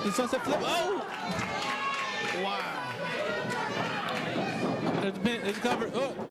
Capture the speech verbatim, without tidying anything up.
The sunset flip. Oh! Wow. It's been, it's covered. Oh.